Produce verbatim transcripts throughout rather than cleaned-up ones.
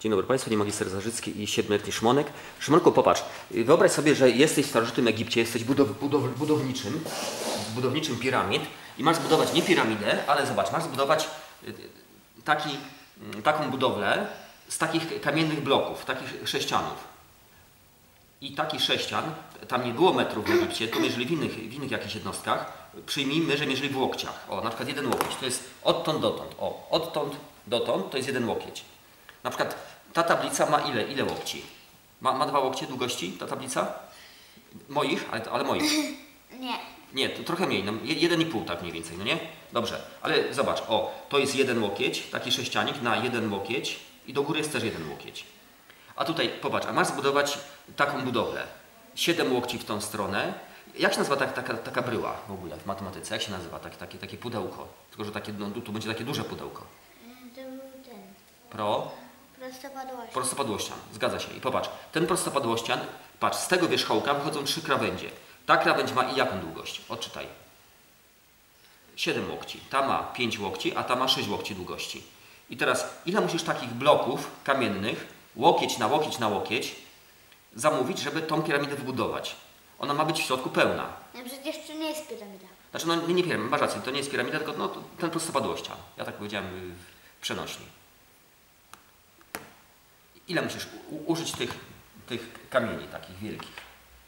Dzień dobry Państwu, nie magister Zarzycki i siedmioletni Szmonek. Szmonku, popatrz, wyobraź sobie, że jesteś w starożytnym Egipcie, jesteś budow, budow, budowniczym, budowniczym piramid i masz zbudować nie piramidę, ale zobacz, masz zbudować taki, taką budowlę z takich kamiennych bloków, takich sześcianów. I taki sześcian, tam nie było metrów w Egipcie, to mierzyli w innych, w innych jakichś jednostkach. Przyjmijmy, że mierzyli w łokciach. O, na przykład jeden łokieć, to jest odtąd dotąd. O, odtąd dotąd to jest jeden łokieć. Na przykład ta tablica ma ile, ile łokci? Ma, ma dwa łokcie długości ta tablica? Moich? Ale, ale moich. Nie. Nie, to trochę mniej, no, jeden i pół tak mniej więcej, no nie? Dobrze, ale zobacz, o, to jest jeden łokieć, taki sześcianik na jeden łokieć i do góry jest też jeden łokieć. A tutaj, popatrz, a masz zbudować taką budowlę. Siedem łokci w tą stronę. Jak się nazywa ta, taka, taka bryła w ogóle w matematyce? Jak się nazywa takie, takie, takie pudełko? Tylko, że takie, no, tu będzie takie duże pudełko. To był ten. Pro? Prostopadłościan. Prostopadłościan, zgadza się. I popatrz, ten prostopadłościan, patrz, z tego wierzchołka wychodzą trzy krawędzie. Ta krawędź ma i jaką długość? Odczytaj. siedem łokci. Ta ma pięć łokci, a ta ma sześć łokci długości. I teraz, ile musisz takich bloków kamiennych, łokieć na łokieć na łokieć, zamówić, żeby tą piramidę wybudować? Ona ma być w środku pełna. No przecież to nie jest piramida. Znaczy, no nie, nie piramida, masz rację, to nie jest piramida, tylko no, ten prostopadłościan. Ja tak powiedziałem w przenośni. Ile musisz u, użyć tych, tych kamieni takich wielkich?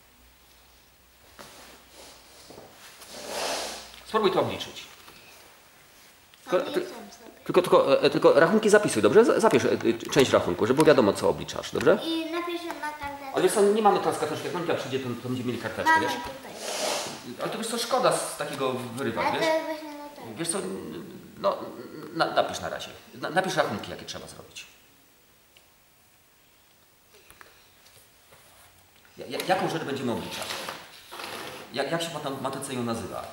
Spróbuj to obliczyć. Tylko, ty, tylko, tylko, tylko rachunki zapisuj, dobrze? Zapisz część rachunku, żeby było wiadomo, co obliczasz, dobrze? I napiszę na karteczce. Ale wiesz co, nie mamy teraz karteczki, jak Monika przyjdzie, to, to będziemy mieli karteczkę, Mamy wiesz? tutaj. Ale to wiesz co, szkoda z takiego wyrywać, Ale to wiesz? jest właśnie na ten. Wiesz co, no na, napisz na razie. Na, napisz rachunki, jakie trzeba zrobić. Ja, jaką rzecz będziemy obliczać? Jak, jak się w matematyce ją nazywa?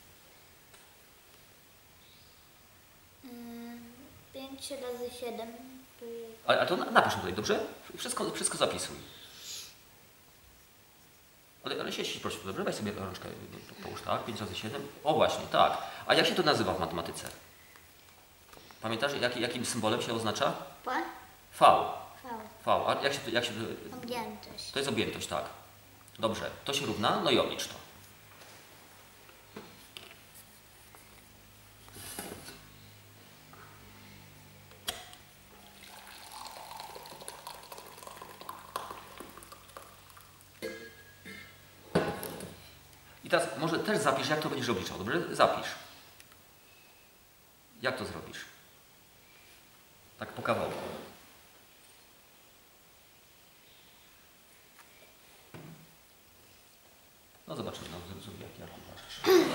pięć razy siedem. Ale, ale to napisz tutaj, dobrze? Wszystko, wszystko zapisuj. Ale, ale siedź, proszę, dobrze? Weź sobie rączkę, połóż tak, pięć razy siedem. O właśnie, tak. A jak się to nazywa w matematyce? Pamiętasz, jak, jakim symbolem się oznacza? P? V. V. V. A jak się, jak się... Objętość. To jest objętość, tak. Dobrze, to się równa, no i oblicz to. I teraz może też zapisz, jak to będziesz obliczał, dobrze? Zapisz. Jak to zrobisz? Tak po kawałku. No zobaczymy, no, zrób jak, jak uważasz.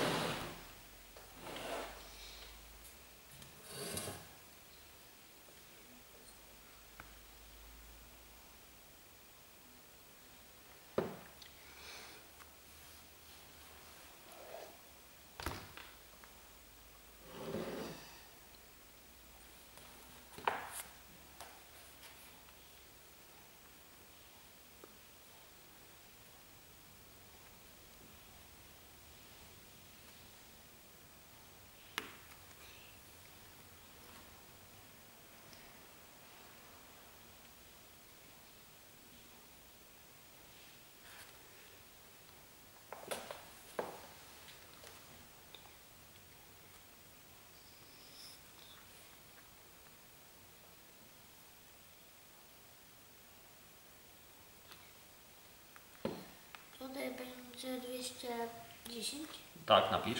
Tutaj będzie dwieście dziesięć. Tak, napisz.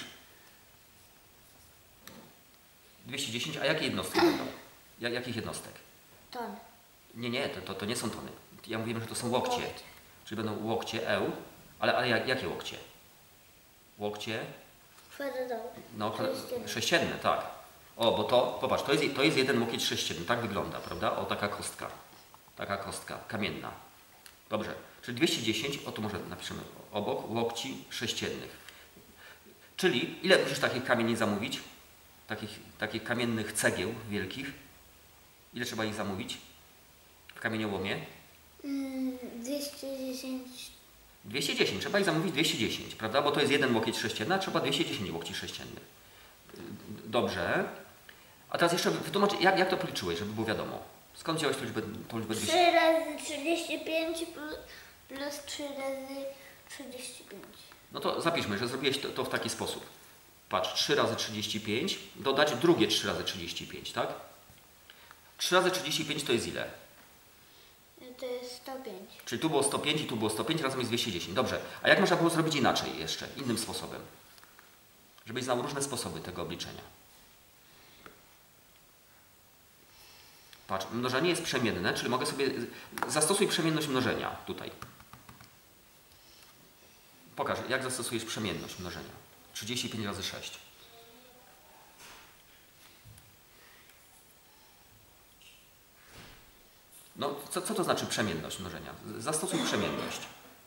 dwieście dziesięć, a jakie jednostki będą? Jak, jakich jednostek? Ton. Nie, nie, to, to, to nie są tony. Ja mówiłem, że to są łokcie. Czyli będą łokcie, eł, ale, ale jak, jakie łokcie? Łokcie? Kwadratowe. No, Sześcienne. sześcienne, tak. O, bo to, popatrz, to jest, to jest jeden łokieć sześcienny, tak wygląda, prawda? O, taka kostka. Taka kostka, kamienna. Dobrze, czyli dwieście dziesięć, o tu może napiszemy obok, łokci sześciennych. Czyli ile musisz takich kamieni zamówić? Takich, takich kamiennych cegieł wielkich? Ile trzeba ich zamówić w kamieniołomie? Mm, dwieście dziesięć. dwieście dziesięć, trzeba ich zamówić dwieście dziesięć, prawda? Bo to jest jeden łokieć sześcienny, a trzeba dwieście dziesięć łokci sześciennych. Dobrze. A teraz jeszcze wytłumacz, jak, jak to policzyłeś, żeby było wiadomo. Skąd wziąłeś tą liczbę, tą liczbę dwieście? trzy razy trzydzieści pięć plus, plus trzy razy trzydzieści pięć. No to zapiszmy, że zrobiłeś to, to w taki sposób. Patrz, trzy razy trzydzieści pięć, dodać drugie trzy razy trzydzieści pięć, tak? trzy razy trzydzieści pięć to jest ile? To jest sto pięć. Czyli tu było sto pięć i tu było sto pięć, razem jest dwieście dziesięć. Dobrze. A jak można było zrobić inaczej jeszcze, innym sposobem? Żebyś znał różne sposoby tego obliczenia. Patrz, mnożenie jest przemienne, czyli mogę sobie... Zastosuj przemienność mnożenia tutaj. Pokaż, jak zastosujesz przemienność mnożenia. trzydzieści pięć razy sześć. No, co, co to znaczy przemienność mnożenia? Zastosuj przemienność.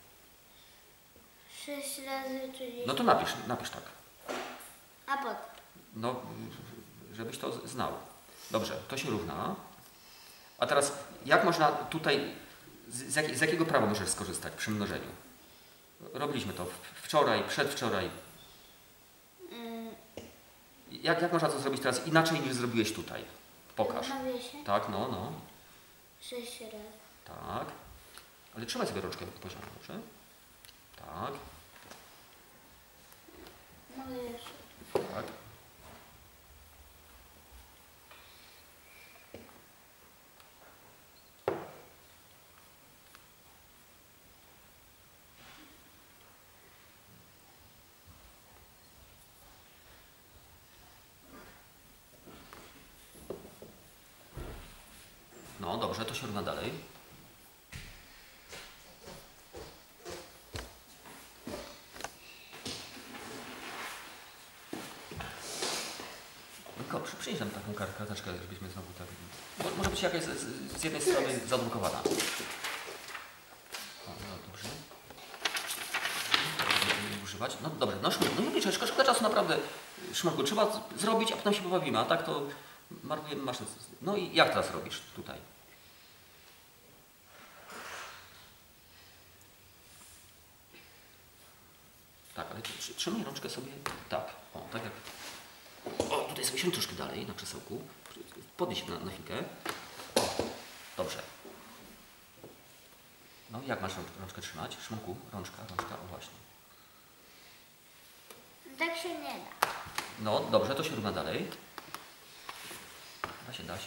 sześć razy trzydzieści. No to napisz, napisz tak. A potem. No, żebyś to z- znał. Dobrze, to się równa. A teraz, jak można tutaj, z, z, jak, z jakiego prawa możesz skorzystać przy mnożeniu? Robiliśmy to w- wczoraj, przedwczoraj. Yy, Jak, jak można to zrobić teraz inaczej niż zrobiłeś tutaj? Pokaż. Na wiesie. Tak, no, no. sześć razy. Tak. Ale trzymaj sobie rączkę poziomą, dobrze? Tak, No jeszcze. tak. No dobrze, to się równa dalej. Tylko przy- przynieś nam taką kar- karteczkę, żebyśmy znowu tak... Mo- Może być jakaś z, z, z jednej strony zadrukowana. O, no dobrze. Będziemy używać. No dobrze, no szkoda, no nie liczę, szkoda, szkoda czasu naprawdę. Szmarku, trzeba z- zrobić, a potem się pobawimy, a tak to marnujemy maszynę. No i jak teraz robisz tutaj? Tak, ale trzy- trzymaj rączkę sobie tak, o, tak jak... O, tutaj sobie siądź troszkę dalej na krzesełku. Podnieś się na, na chwilkę. O, dobrze. No jak masz rączkę, rączkę trzymać? Szmonku, rączka, rączka, o właśnie. Tak się nie da. No, dobrze, to się równa dalej. Da się, da się.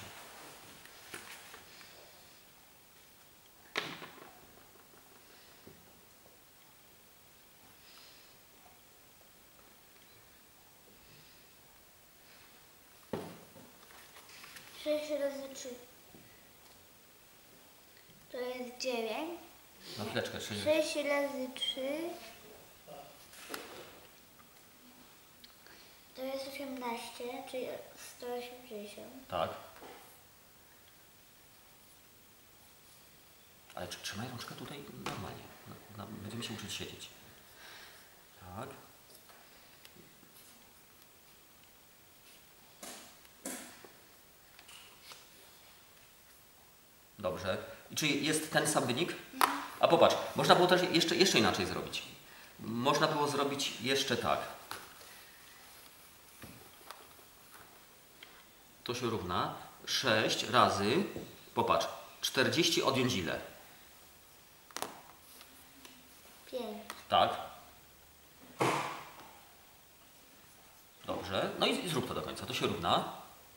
sześć razy trzy. To jest dziewięć. No chwileczkę, sześć. sześć razy trzy. To jest osiemnaście, czyli sto osiemdziesiąt. Tak. Ale czy trzymaj rączkę tutaj normalnie. No, no, będziemy się uczyć siedzieć. Tak. Dobrze. I czy jest ten sam wynik? A popatrz, można było też jeszcze, jeszcze inaczej zrobić. Można było zrobić jeszcze tak. To się równa sześć razy, popatrz, czterdzieści odjąć ile? pięć. Tak. Dobrze. No i, i zrób to do końca. To się równa.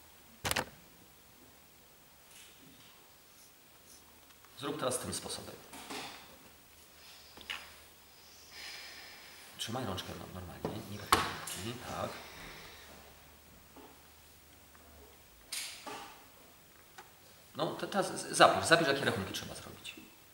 Zrób teraz tym sposobem. Trzymaj rączkę no, normalnie. Nie tak rączki. Tak. No to teraz z- zapisz. Zapisz, jakie rachunki trzeba zrobić.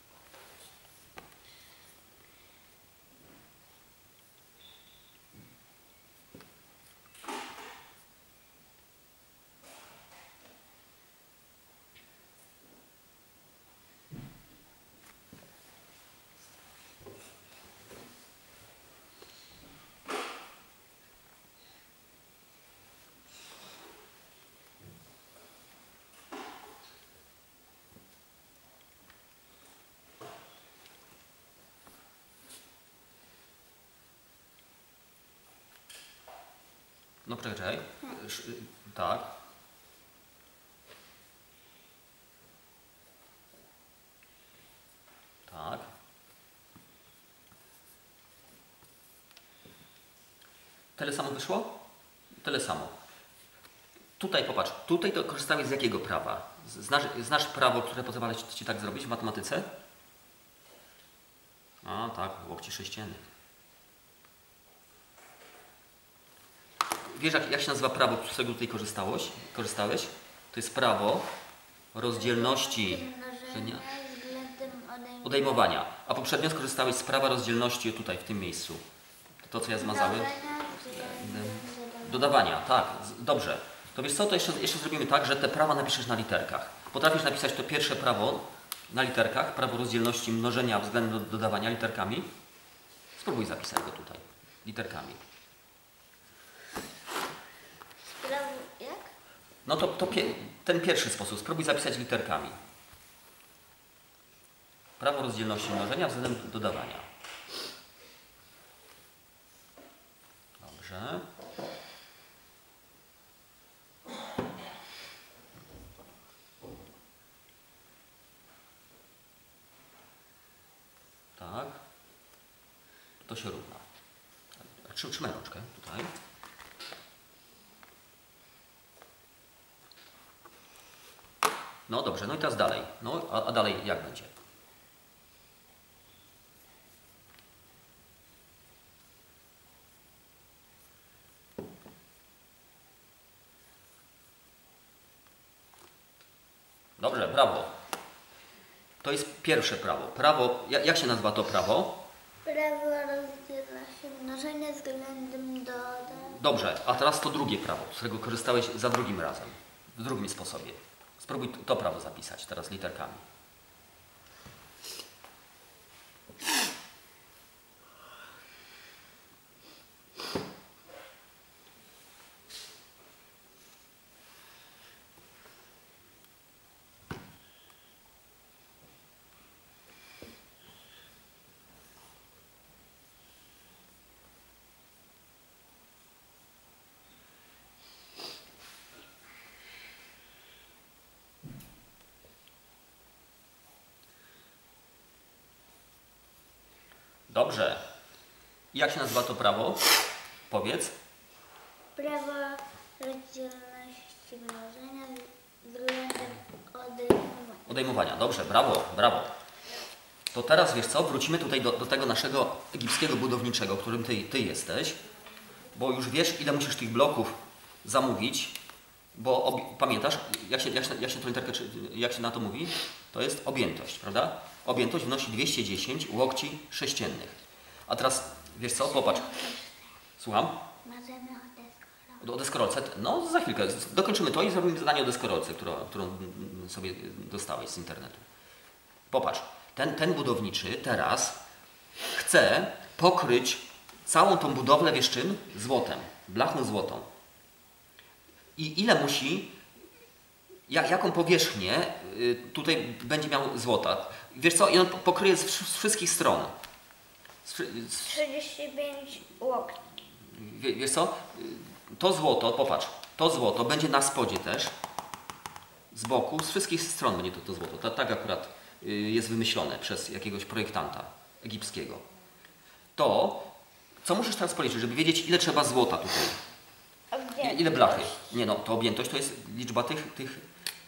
No poczekaj. Sz- Tak. Tyle samo wyszło? Tyle samo. Tutaj popatrz, tutaj to korzystałeś z jakiego prawa? Znasz, znasz prawo, które pozwala ci, ci tak zrobić w matematyce? A tak, łokci sześciennych. Wiesz, jak, jak się nazywa prawo, z którego tutaj korzystałeś? korzystałeś? To jest prawo rozdzielności Mnożenia względem odejmowania. odejmowania. A poprzednio skorzystałeś z prawa rozdzielności tutaj, w tym miejscu. To, co ja zmazałem? Mnożenia względem dodawania. Dodawania, tak, z- dobrze. To wiesz co, to jeszcze, jeszcze zrobimy tak, że te prawa napiszesz na literkach. Potrafisz napisać to pierwsze prawo na literkach, prawo rozdzielności mnożenia względem do- dodawania literkami? Spróbuj zapisać go tutaj, literkami. Prawo jak? No to, to pie, ten pierwszy sposób, spróbuj zapisać literkami. Prawo rozdzielności mnożenia względem dodawania. Dobrze. Tak. To się równa. Trzy- Trzymaj rączkę tutaj. No dobrze, no i teraz dalej. No, a, a dalej jak będzie? Dobrze, brawo. To jest pierwsze prawo. Prawo, jak, jak się nazywa to prawo? Prawo rozdzielności mnożenia względem dodawania. Dobrze, a teraz to drugie prawo, z którego korzystałeś za drugim razem, w drugim sposobie. Spróbuj to, to prawo zapisać teraz literkami. Dobrze. Jak się nazywa to prawo? Powiedz. Prawo rozdzielności mnożenia względem odejmowania. Odejmowania. Dobrze, brawo, brawo. To teraz wiesz co, wrócimy tutaj do, do tego naszego egipskiego budowniczego, którym ty, ty jesteś, bo już wiesz, ile musisz tych bloków zamówić, bo ob, pamiętasz, jak się, jak, się, jak, się to literkę, czy- jak się na to mówi? To jest objętość, prawda? Objętość wynosi dwieście dziesięć łokci sześciennych. A teraz, wiesz co, popatrz. Słucham? Możemy odeskorolować. O deskorolce? No za chwilkę, dokończymy to i zrobimy zadanie o deskorolce, którą, którą sobie dostałeś z internetu. Popatrz, ten, ten budowniczy teraz chce pokryć całą tą budowlę, wiesz czym? Złotem, blachą złotą. I ile musi, jak, jaką powierzchnię y, tutaj będzie miał złota? Wiesz co, i on pokryje z, wsz- z wszystkich stron. Z, wszy- z, trzydzieści pięć łokci. Wie- Wiesz co? To złoto, popatrz, to złoto będzie na spodzie też, z boku, z wszystkich stron będzie to, to złoto. Ta, tak akurat y, jest wymyślone przez jakiegoś projektanta egipskiego. To, co musisz teraz policzyć, żeby wiedzieć, ile trzeba złota tutaj? I- Ile blachy? Nie no, to objętość to jest liczba tych, tych,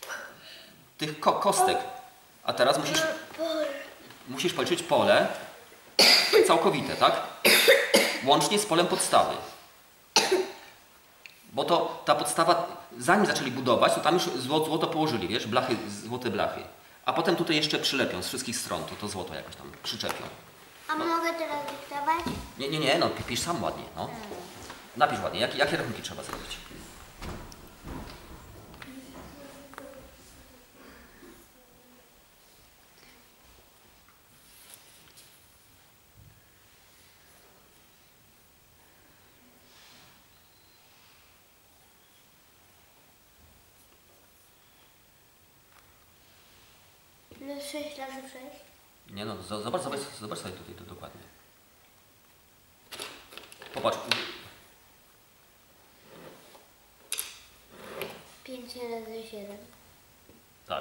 tych ko kostek. A teraz musisz, musisz policzyć pole całkowite, tak? Łącznie z polem podstawy. Bo to ta podstawa, zanim zaczęli budować, to tam już zło- złoto położyli, wiesz, blachy, złote blachy. A potem tutaj jeszcze przylepią z wszystkich stron, to, to złoto jakoś tam przyczepią. A mogę teraz dyktować? Nie, nie, nie, no pi- pisz sam ładnie, no. Napisz ładnie, jakie, jakie rachunki trzeba zrobić. Plus sześć razy sześć. Nie no, z- zobacz, zobacz, zobacz sobie tutaj to dokładnie. Popatrz, pięć razy siedem. tak.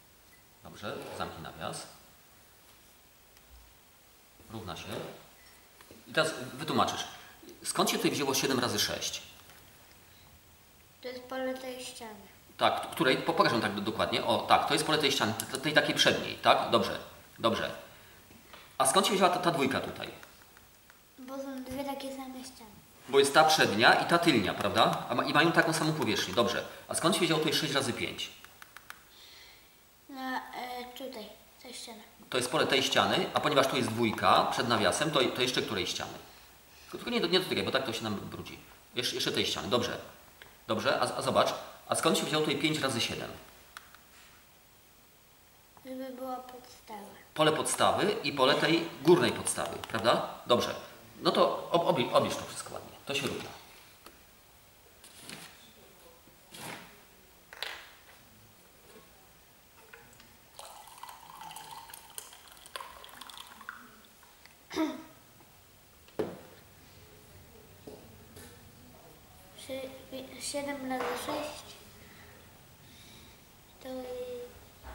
Dobrze, zamknij nawias. Równa się. I teraz wytłumaczysz. Skąd się tutaj wzięło siedem razy sześć? To jest pole tej ściany. Tak, której, po- pokażę wam tak do- dokładnie. O, tak, to jest pole tej ściany, tej, tej takiej przedniej, tak? Dobrze, dobrze. A skąd się wzięła ta, ta dwójka tutaj? Bo są dwie takie same ściany. Bo jest ta przednia i ta tylnia, prawda? A ma, i mają taką samą powierzchnię, dobrze. A skąd się wzięło tutaj sześć razy pięć? Na, e, tutaj, ta ściana. To jest pole tej ściany, a ponieważ tu jest dwójka przed nawiasem, to, to jeszcze której ściany? Tylko nie, nie dotykaj, bo tak to się nam brudzi. Jeszcze, jeszcze tej ściany, dobrze. Dobrze, a, a zobacz, a skąd się wziął tutaj pięć razy siedem? Żeby była podstawa. Pole podstawy i pole tej górnej podstawy, prawda? Dobrze. No to ob, obli, oblicz to wszystko ładnie. To się równa. siedem razy sześć to jest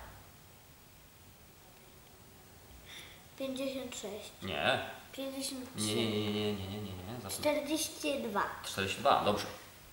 pięćdziesiąt sześć. Nie. pięćdziesiąt trzy. Nie, nie, nie, nie, nie, nie, nie, nie. Zatem czterdzieści dwa. czterdzieści dwa, dobrze.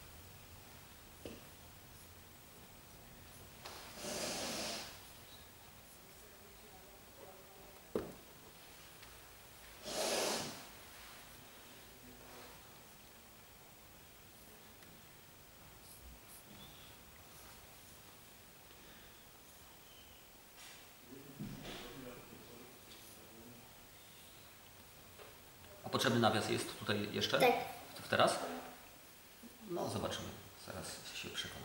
A potrzebny nawias jest tutaj jeszcze? Tak. Teraz? No, zobaczymy. Zaraz się przekonamy.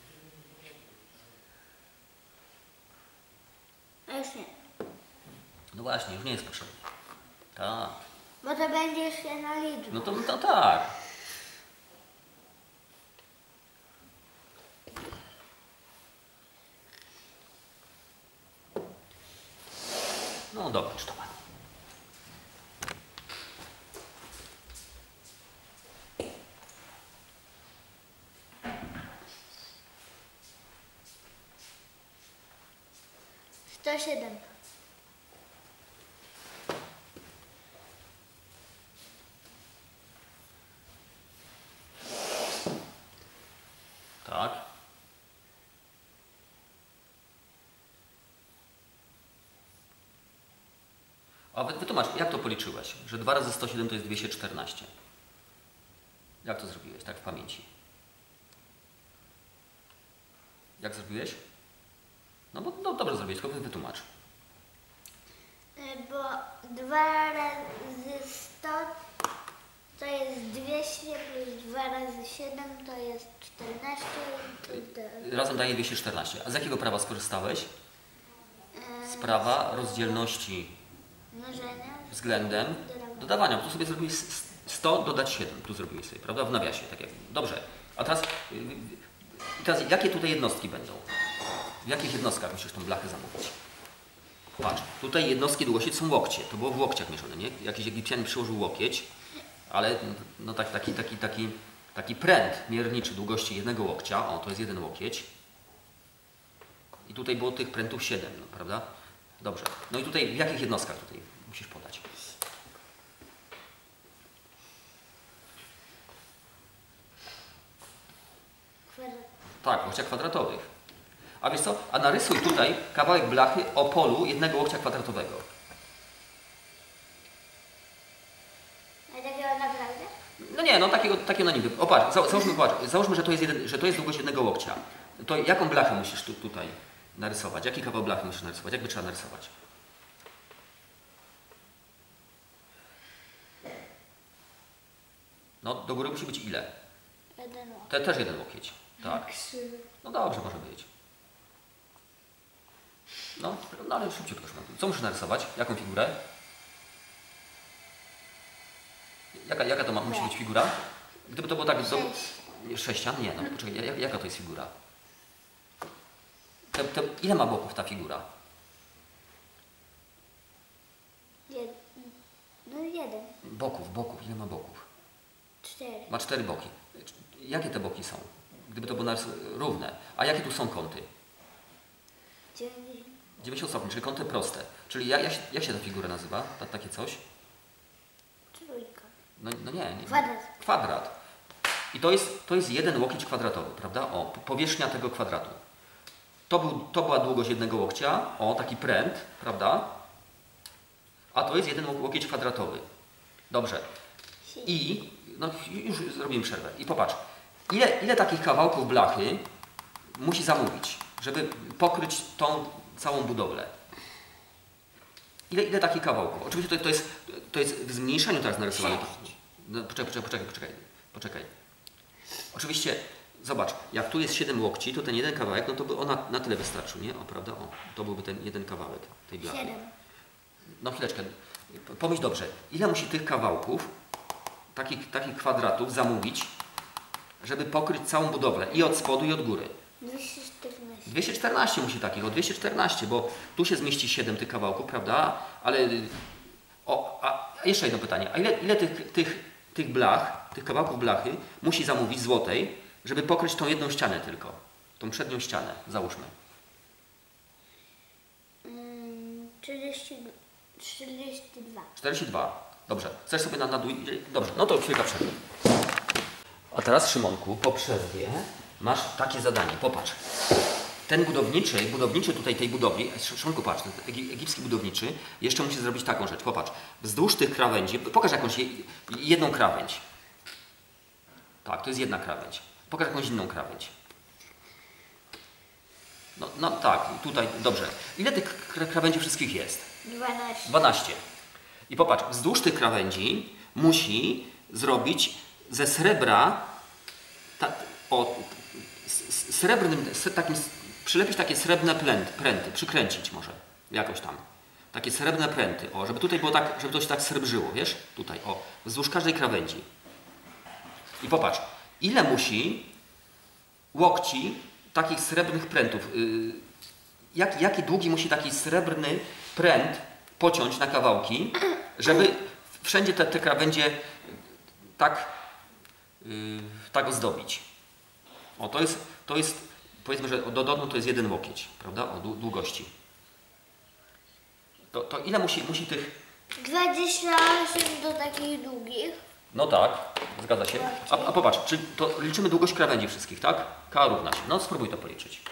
A już nie. No właśnie, już nie jest potrzebny. Tak. Bo to będzie się na liczbę. No to, to tak. No dobra, czy to ma. sto siedem. Tak. A wy- wytłumacz, jak to policzyłeś? Że dwa razy sto siedem to jest dwieście czternaście. Jak to zrobiłeś, tak w pamięci? Jak zrobiłeś? No bo no, dobrze zrobiłeś, tylko wy- wytłumacz. Y, Bo dwa razy sto to jest dwieście plus dwa razy siedem to jest czternaście. To, to, Razem daje dwieście czternaście. A z jakiego prawa skorzystałeś? y, Z prawa rozdzielności mnożenia. względem dodawania. Tu sobie zrobiłeś s- sto dodać siedem. Tu zrobiłeś sobie, prawda? W nawiasie, tak jak. Dobrze. A teraz, y, y, teraz jakie tutaj jednostki będą? W jakich jednostkach musisz tą blachę zamówić? Patrz, tutaj jednostki długości to są łokcie. To było w łokciach mierzone, nie? Jakiś Egipcjanin przyłożył łokieć, ale no tak, taki, taki, taki, taki pręt mierniczy długości jednego łokcia. O, to jest jeden łokieć. I tutaj było tych prętów siedem, no, prawda? Dobrze. No i tutaj w jakich jednostkach tutaj musisz podać? Kwadrat. Tak, w łokciach kwadratowych. A wiesz co? A narysuj tutaj kawałek blachy o polu jednego łokcia kwadratowego. A takiego naprawdę? No nie, no takiego, takiego na niby. O patrz, za, załóżmy, patrz, załóżmy, że to jest, jeden, że to jest długość jednego łokcia. To jaką blachę musisz tu, tutaj narysować? Jaki kawał blachy musisz narysować? Jak by trzeba narysować? No, do góry musi być ile? Jeden łok. Te, też jeden łokieć. Tak. Krzywy. No dobrze, może być. No, no ale szybciej proszę. Co muszę narysować? Jaką figurę? Jaka, jaka to ma, musi być figura? Gdyby to było tak... Do, Sześć. sześcian? Nie, no poczekaj, jak, jaka to jest figura? Te, te, ile ma boków ta figura? Jed... No jeden. Boków, boków, ile ma boków? Cztery. Ma cztery boki. Jakie te boki są? Gdyby to było narys- równe. A jakie tu są kąty? Dziewięćdziesiąt. dziewięćdziesiąt stopni, czyli kąty proste. Czyli jak, jak, się- jak się ta figura nazywa? Ta, takie coś? Trójka. No, no nie, nie. Kwadrat. Kwadrat. I to jest, to jest jeden łokieć kwadratowy, prawda? O, powierzchnia tego kwadratu. To, był, to była długość jednego łokcia, o, taki pręt, prawda? A to jest jeden łokieć kwadratowy. Dobrze. I, no już zrobimy przerwę. I popatrz, ile, ile takich kawałków blachy musi zamówić, żeby pokryć tą całą budowlę? Ile, ile takich kawałków? Oczywiście to, to, jest, to jest w zmniejszeniu teraz narysowane. No, poczekaj, poczekaj, poczekaj, poczekaj, poczekaj. Oczywiście, zobacz, jak tu jest siedem łokci, to ten jeden kawałek, no to by on na, na tyle wystarczył, nie? O, prawda? O, to byłby ten jeden kawałek tej blachy. siedem. No chwileczkę, pomyśl dobrze, ile musi tych kawałków, takich, takich kwadratów zamówić, żeby pokryć całą budowlę i od spodu i od góry? dwieście czternaście. dwieście czternaście musi takich, o dwieście czternaście, bo tu się zmieści siedem tych kawałków, prawda? Ale, o, a jeszcze jedno pytanie, a ile, ile tych, tych, tych blach, tych kawałków blachy musi zamówić złotej, żeby pokryć tą jedną ścianę tylko, tą przednią ścianę, załóżmy. Mm, trzydzieści, czterdzieści dwa. czterdzieści dwa. Dobrze. Chcesz sobie na, na dół? Dobrze, no to chwilka przerwy. A teraz, Szymonku, po przerwie masz takie zadanie. Popatrz. Ten budowniczy, budowniczy tutaj tej budowli, Szymonku, patrz, ten egipski budowniczy jeszcze musi zrobić taką rzecz. Popatrz. Wzdłuż tych krawędzi, pokaż jakąś jedną krawędź. Tak, to jest jedna krawędź. Pokaż jakąś inną krawędź. No, no tak, tutaj, dobrze. Ile tych krawędzi wszystkich jest? dwanaście. dwanaście. I popatrz, wzdłuż tych krawędzi musi zrobić ze srebra, ta, o, s, srebrnym, s, takim, przylepić takie srebrne pręty, pręty, przykręcić może, jakoś tam. Takie srebrne pręty, o, żeby tutaj było tak, żeby to się tak srebrzyło, wiesz? Tutaj, o, wzdłuż każdej krawędzi. I popatrz, ile musi łokci takich srebrnych prętów, yy, jak, jaki długi musi taki srebrny pręt pociąć na kawałki, żeby wszędzie te, te krawędzie tak, yy, tak ozdobić. O, to jest, to jest, powiedzmy, że do domu to jest jeden łokieć, prawda, o długości. To, to ile musi, musi tych... dwadzieścia osiem do takich długich. No tak, zgadza się. A, a popatrz, czy to liczymy długość krawędzi wszystkich, tak? K równa się. No spróbuj to policzyć.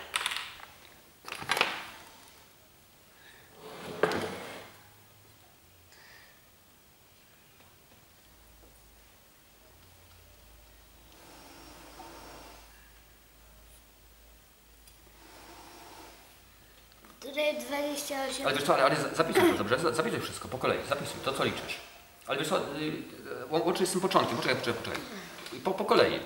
Tutaj dwadzieścia osiem. Ale wiesz co, ale, ale zapisuj to, dobrze? Zapisuj wszystko po kolei, zapisuj to, co liczysz. Ale wiesz co, yy, łącznie z tym początkiem, poczekaj, poczekaj, poczekaj. Po, po kolei.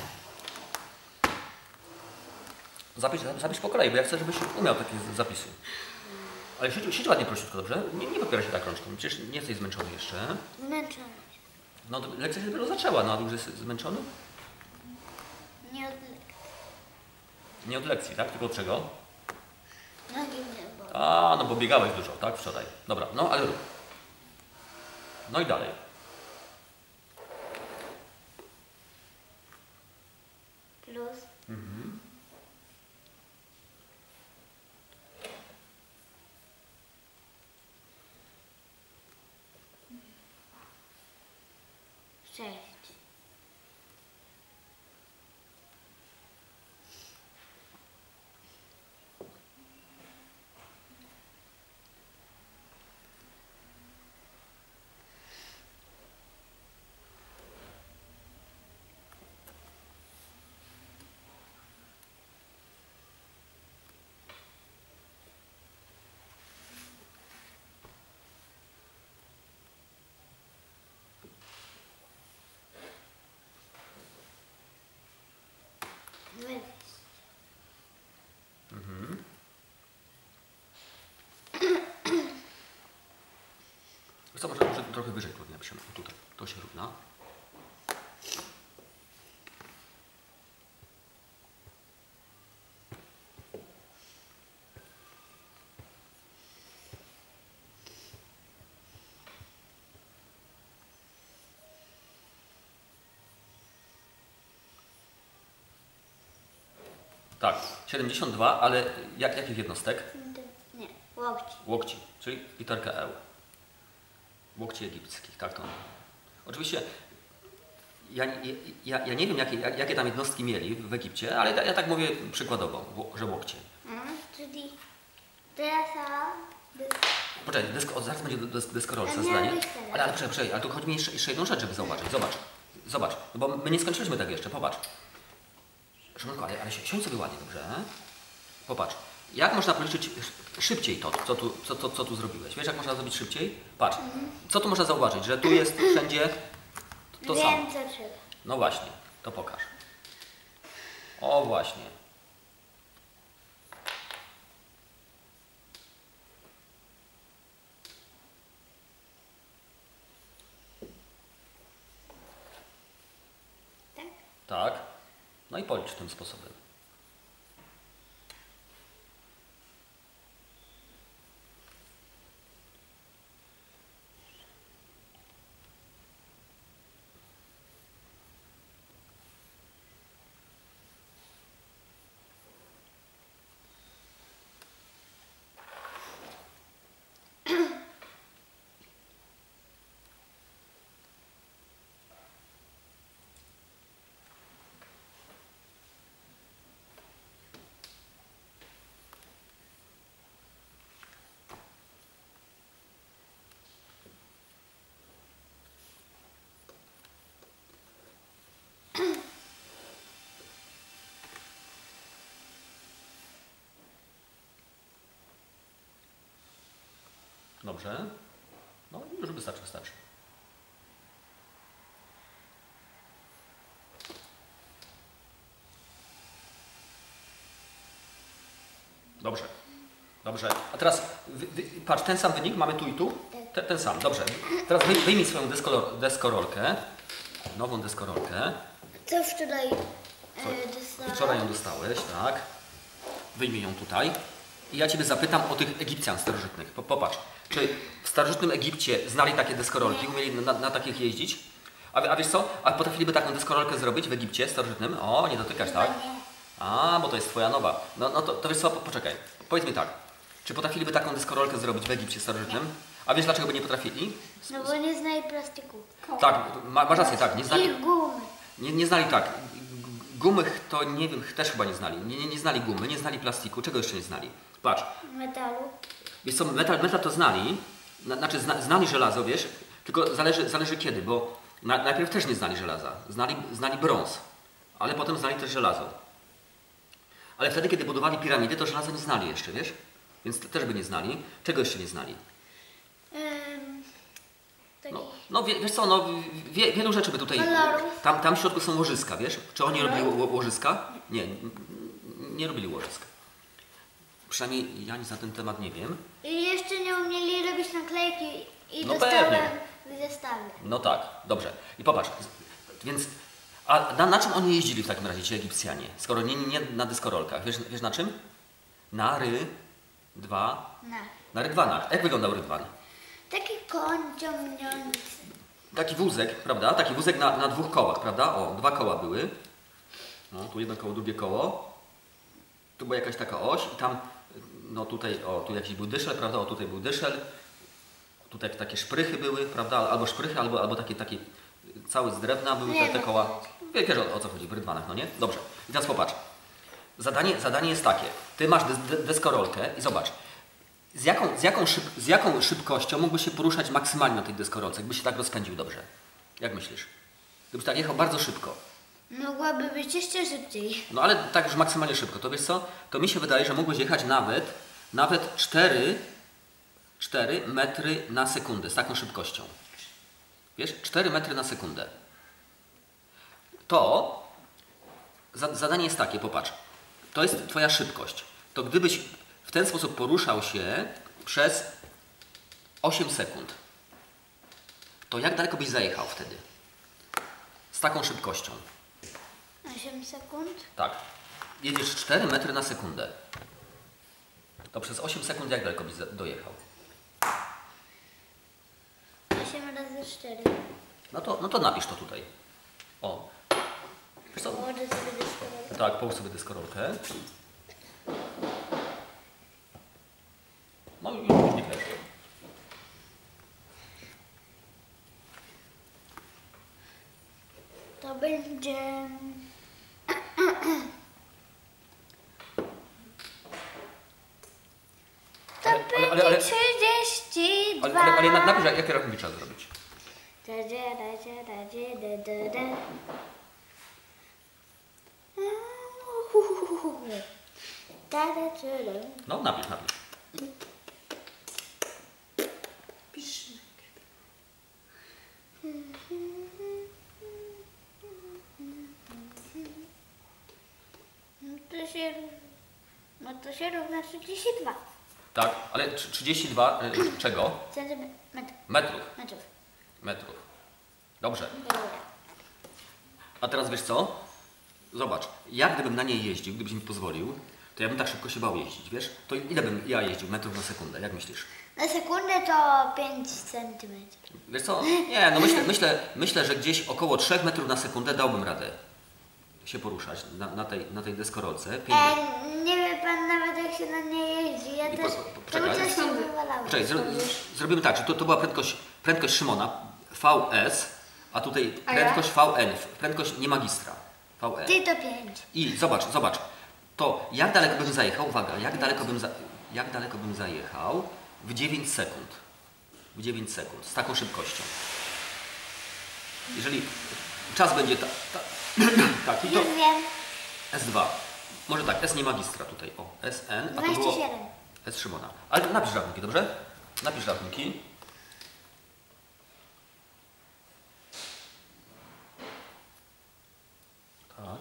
Zapisz, zapisz po kolei, bo ja chcę, żebyś umiał takie zapisy. Ale siedź, siedź ładnie prościutko, dobrze? Nie, nie popieraj się tak rączką, przecież nie jesteś zmęczony jeszcze. Zmęczony. No to lekcja się dopiero zaczęła, no a już jesteś zmęczony? Nie od lekcji. Nie od lekcji, tak? Tylko od czego? Nogi mnie bolą. A, no bo biegałeś dużo, tak? Wczoraj. Dobra, no ale rób. No i dalej. Plus. Mhm. Sześć. Dwadzieścia. Mhm. Wiesz co, może, może trochę wyżej tu napiszemy. Tutaj, to się równa. Tak, siedemdziesiąt dwa, ale jak, jakich jednostek? Nie, łokci. Łokci, czyli literka E. Łokci egipskich, tak to. Oczywiście ja, ja, ja nie wiem, jakie, jakie tam jednostki mieli w Egipcie, ale ja, ja tak mówię przykładowo, że łokcie. Mhm, czyli teraz a... Poczekaj, desko, zaraz będzie des, deskorolce A zadanie. miałeś teraz. Ale, ale poczekaj, poczekaj, ale tu chodzi mi jeszcze, jeszcze jedną rzecz, żeby zauważyć. Zobacz, zobacz, no bo my nie skończyliśmy tego jeszcze, popatrz. Szymonko, ale, ale siądź sobie ładnie, dobrze? Popatrz, jak można policzyć szybciej to, co tu, co, co, co tu zrobiłeś? Wiesz, jak można zrobić szybciej? Patrz, co tu można zauważyć, że tu jest wszędzie to Wiem, samo. co trzeba. No właśnie, to pokaż. O właśnie. Tak? Tak. No i policz tym sposobem. Dobrze. No już wystarczy, wystarczy. Dobrze. Dobrze. A teraz wy, wy, patrz, ten sam wynik mamy tu i tu? Ten, ten sam, dobrze. Teraz wyj, wyjmij swoją deskolor, deskorolkę. Nową deskorolkę. Co wczoraj Co? e, dostałam? Wczoraj ją dostałeś, tak. Wyjmij ją tutaj. I ja Ciebie zapytam o tych Egipcjan starożytnych. Popatrz, czy w starożytnym Egipcie znali takie deskorolki, umieli na, na takich jeździć? A, a wiesz co? A potrafiliby taką deskorolkę zrobić w Egipcie starożytnym? O, nie dotykać, tak? A, bo to jest Twoja nowa. No, no to, to wiesz co, poczekaj. Powiedz mi tak. Czy potrafiliby taką deskorolkę zrobić w Egipcie starożytnym? A wiesz dlaczego by nie potrafili? No bo nie znali plastiku. Tak, ma, masz rację, tak. Nie znali, I gumy. nie, nie znali tak. Gumy to nie wiem, też chyba nie znali. Nie, nie, nie znali gumy, nie znali plastiku. Czego jeszcze nie znali? Patrz. Metalu. Wiesz co, metal, metal to znali, na, znaczy zna, znali żelazo, wiesz, tylko zależy, zależy kiedy, bo na, najpierw też nie znali żelaza, znali, znali brąz, ale potem znali też żelazo. Ale wtedy, kiedy budowali piramidy, to żelaza nie znali jeszcze, wiesz, więc te, też by nie znali. Czego jeszcze nie znali? Ym, taki... No, no wie, wiesz co, no, wie, wielu rzeczy by tutaj, Kolorów. tam, tam w środku są łożyska, wiesz, czy oni robili ło, łożyska? Nie, n- nie robili łożysk. Przynajmniej ja nic na ten temat nie wiem. I jeszcze nie umieli robić naklejki i No dostałem pewnie. w zestawie. No tak, dobrze. I popatrz, więc a na, na czym oni jeździli w takim razie, ci Egipcjanie? Skoro nie, nie na deskorolkach. Wiesz, wiesz na czym? Na ry, dwa, Na. na rydwanach. Jak wyglądał rydwan? Taki koń ciągnący. Taki wózek, prawda? Taki wózek na, na dwóch kołach, prawda? O, dwa koła były. No, tu jedno koło, drugie koło. Tu była jakaś taka oś i tam, no tutaj, o, tu jakiś był dyszel, prawda? O, tutaj był dyszel. Tutaj takie szprychy były, prawda? Albo szprychy, albo, albo takie, takie całe z drewna były te, te koła. Wiesz o, o co chodzi w rydwanach, no nie? Dobrze. I teraz popatrz. Zadanie, zadanie jest takie. Ty masz des, des, deskorolkę i zobacz. Z jaką, z, jaką szyb, z jaką szybkością mógłbyś się poruszać maksymalnie na tej deskorolce, jakbyś się tak rozpędził dobrze? Jak myślisz? Gdybyś tak jechał bardzo szybko. Mogłaby być jeszcze szybciej. No ale tak już maksymalnie szybko. To wiesz co? To mi się wydaje, że mógłbyś jechać nawet, nawet cztery, cztery metry na sekundę z taką szybkością. Wiesz? cztery metry na sekundę. To za, zadanie jest takie, popatrz. To jest Twoja szybkość. To gdybyś w ten sposób poruszał się przez osiem sekund, to jak daleko byś zajechał wtedy? Z taką szybkością. osiem sekund. Tak. Jedziesz cztery metry na sekundę. To przez osiem sekund jak daleko byś za- dojechał? osiem razy cztery. No to, no to napisz to tutaj. O. Wiesz co? Może sobie deskorolkę. Tak, połóż sobie deskorolkę. No i już nie klej. To będzie... To Ale- ale- ale- ale- będzie trzydzieści Ale, dwa. ale, ale na- napisz, jakie rachunki trzeba zrobić. Da, da, da, da, da, da, da, da. Da, da, da, da. No, napisz, napisz. Pisz. No to się, no to się równa trzydzieści dwa Tak, ale tr- trzydzieści dwa y, czego? centymetrów. Metrów. Metrów. Metrów. Dobrze. Dobra. A teraz wiesz co? Zobacz, ja gdybym na niej jeździł, gdybyś mi pozwolił, to ja bym tak szybko się bał jeździć, wiesz? To ile bym ja jeździł metrów na sekundę, jak myślisz? Na sekundę to pięć centymetrów. Wiesz co? Nie, no myślę, myślę, myślę, że gdzieś około trzech metrów na sekundę dałbym radę się poruszać na, na, tej, na tej deskorolce. Pięć E, nie wie pan nawet jak się na nie jeździ. Ja I też po- po- cały poczekaj. czas się wywalałem. Poczekaj, zro, z- zrobimy tak, że to, to była prędkość, prędkość Szymona, V S, a tutaj A ja? prędkość V N, prędkość nie magistra, V N. Ty to pięć. I zobacz, zobacz, to jak daleko bym zajechał, uwaga, jak daleko bym, za, jak daleko bym zajechał w dziewięć sekund. W dziewięć sekund, z taką szybkością. Jeżeli czas będzie ta, ta, taki, to Już wiem. S dwa. Może tak, S nie magistra tutaj, o, S N, a to było dwadzieścia siedem. S Szymona. Ale napisz rachunki, dobrze? Napisz rachunki. Tak.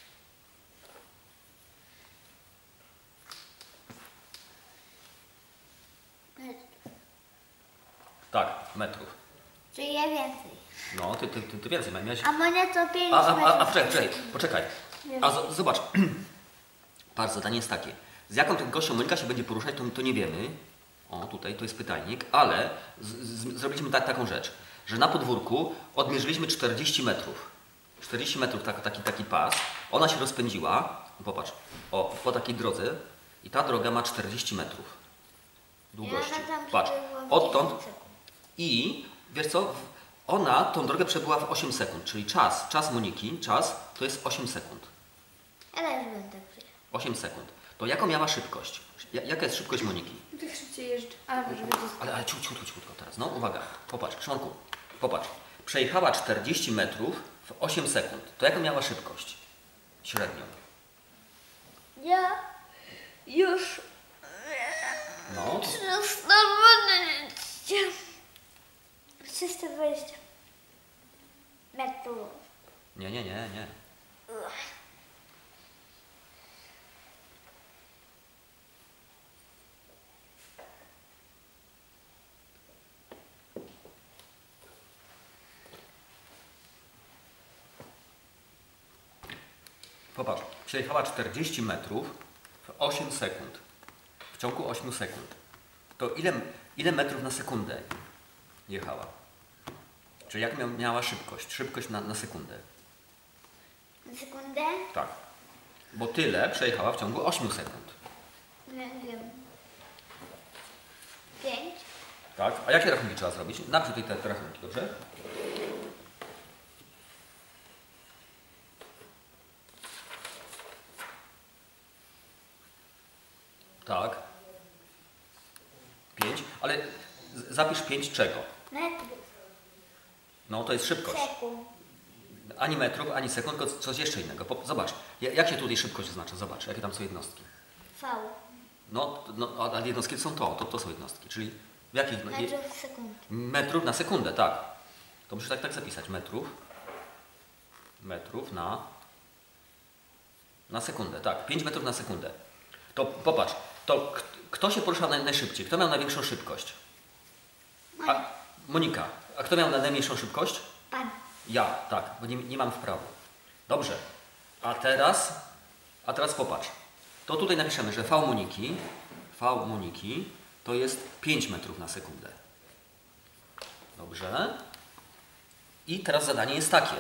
Tak, metrów. Czyli ja więcej. No, ty, ty, ty, ty więcej miałeś. A moja to pięć A, a, a, a metrów. poczekaj, poczekaj, poczekaj. A z, zobacz, patrz, zadanie jest takie. Z jaką prędkością Monika się będzie poruszać, to, to nie wiemy. O, tutaj to jest pytajnik, ale z, z, zrobiliśmy tak, taką rzecz, że na podwórku odmierzyliśmy czterdzieści metrów. czterdzieści metrów, tak, taki, taki pas. Ona się rozpędziła, popatrz, o, po takiej drodze i ta droga ma czterdzieści metrów długości. Ja tam Patrz, przebyłam odtąd dziesięć sekund. i wiesz co, ona tą drogę przebyła w osiem sekund, czyli czas, czas Moniki, czas to jest osiem sekund. Ale już bym tak przyjechał. osiem sekund. To jaką miała szybkość? Ja- Jaka jest szybkość Moniki? Tak szybciej jeżdżę. Ale może będzie... Ale, ale ciut, ciut, ciutko teraz. No uwaga, popatrz, Szymonku, popatrz. Przejechała czterdzieści metrów w osiem sekund. To jaką miała szybkość? Średnią. Ja już No, trzysta dwadzieścia. trzysta dwadzieścia metrów. nie, nie, nie, nie. Popatrz, przejechała czterdzieści metrów w osiem sekund. W ciągu ośmiu sekund. To ile, ile metrów na sekundę jechała? Czyli jak mia- miała szybkość? Szybkość na, na sekundę. Na sekundę? Tak. Bo tyle przejechała w ciągu ośmiu sekund. Nie wiem. Pięć? Tak. A jakie rachunki trzeba zrobić? Napisz tutaj te, te rachunki, dobrze? Tak. Pięć. Ale z- zapisz pięć czego? Metrów. No to jest szybkość. Sekund. Ani metrów, ani sekund, tylko coś jeszcze innego. Po- Zobacz, ja- jak się tutaj szybkość oznacza? Zobacz, jakie tam są jednostki. V. No, no a a jednostki to są to, to, to są jednostki, czyli w jakich? no, je- Metrów w sekund. Metrów na sekundę, tak. To muszę tak, tak zapisać. Metrów. Metrów na. Na sekundę, tak. pięć metrów na sekundę. To popatrz, to k- kto się poruszał naj, najszybciej? Kto miał największą szybkość? A, Monika. A kto miał najmniejszą szybkość? Pan. Ja, tak, bo nie, nie mam wprawy. Dobrze. A teraz, a teraz popatrz. To tutaj napiszemy, że V Moniki, V Moniki to jest pięć metrów na sekundę. Dobrze. I teraz zadanie jest takie.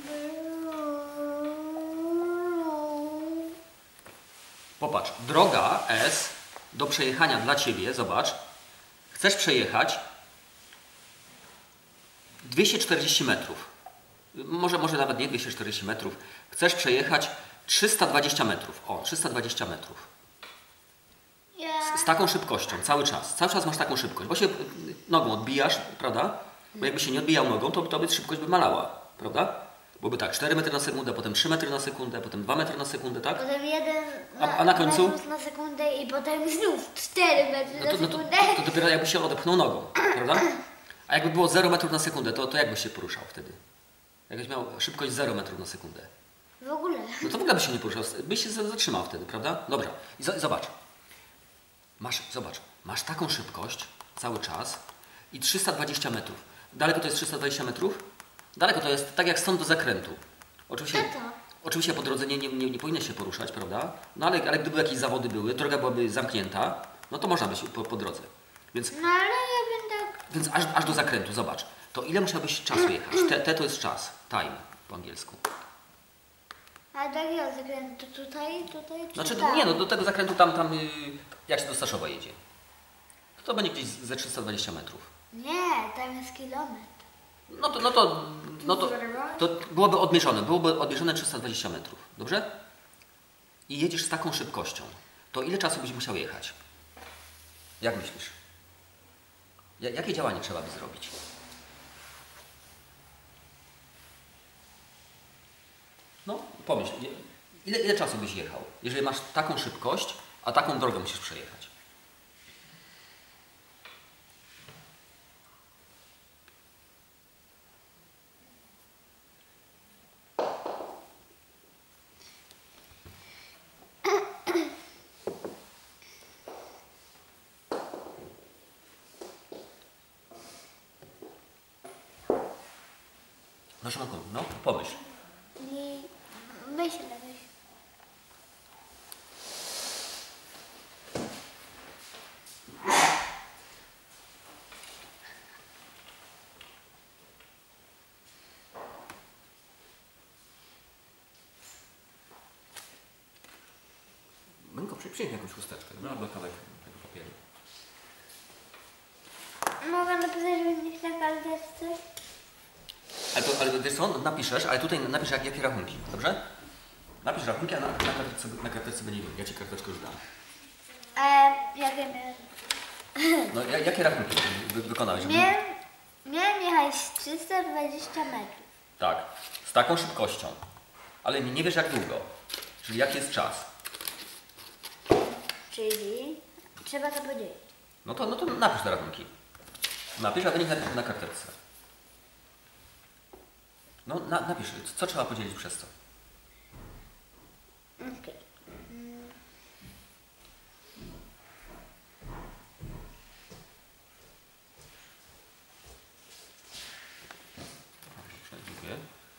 Popatrz, droga S do przejechania dla Ciebie, zobacz. Chcesz przejechać dwieście czterdzieści metrów. może, może nawet nie dwieście czterdzieści metrów, chcesz przejechać trzysta dwadzieścia metrów. O, trzysta dwadzieścia metrów. Ja. Z, z taką szybkością, cały czas. Cały czas masz taką szybkość, bo się nogą odbijasz, prawda? Bo jakby się nie odbijał nogą, to, to by szybkość by malała, prawda? Byłoby tak, cztery metry na sekundę, potem trzy metry na sekundę, potem dwa metry na sekundę, tak? Potem jeden A- a na końcu? metrów na sekundę i potem znów cztery metry No na to, no to, sekundę. to, to dopiero jakby się odepchnął nogą, prawda? A jakby było zero metrów na sekundę, to, to jak byś się poruszał wtedy? Jakbyś miał szybkość zero metrów na sekundę. W ogóle. No to w ogóle byś się nie poruszał, byś się zatrzymał wtedy, prawda? Dobra, i z- zobacz. Masz, zobacz, masz taką szybkość cały czas i trzysta dwadzieścia metrów. Daleko to jest trzysta dwadzieścia metrów? Daleko to jest tak jak stąd do zakrętu. Oczywiście, Tato. oczywiście po drodze nie, nie, nie, nie powinien się poruszać, prawda? No ale, ale gdyby jakieś zawody były, droga byłaby zamknięta, no to można by się po, po drodze. Więc, No ale ja bym tak... więc aż, aż do zakrętu, zobacz. To ile musiałbyś czasu jechać? Te, te to jest czas, time po angielsku. A do jakiego zakrętu? Tutaj, tutaj czy Znaczy, tam? nie no, do tego zakrętu tam, tam yy, jak się do Staszowa jedzie. To, to będzie gdzieś ze trzysta dwadzieścia metrów. Nie, tam jest kilometr. No to, no to, no to, to byłoby odmierzone, byłoby odmierzone trzysta dwadzieścia metrów, dobrze? I jedziesz z taką szybkością, to ile czasu byś musiał jechać? Jak myślisz? Ja, jakie działanie trzeba by zrobić? No, pomyśl, ile, ile czasu byś jechał, jeżeli masz taką szybkość, a taką drogę musisz przejechać? No Szymonku, no pomyśl. I myślę, myślę. Męko, przynieś jakąś chusteczkę, dobra? Albo kawałek tego papieru. Mogę napisać wynik na karteczce? Ale, to, ale wiesz co, napiszesz, ale tutaj napisz jak, jakie rachunki, dobrze? Napisz rachunki, a na, na, karteczce, na karteczce będzie wynik. Ja Ci karteczkę już dam. E, jakie miałem? No, ja, jakie rachunki wy, wykonałeś? Miałem, miałem jechać trzysta dwadzieścia metrów. Tak, z taką szybkością. Ale nie, nie wiesz jak długo. Czyli jaki jest czas. Czyli trzeba to podzielić. No to, no to napisz te rachunki. Napisz, a wynik napisz na karteczce. No na, napisz, co trzeba podzielić przez co. Okej. Dobrze, dziękuję.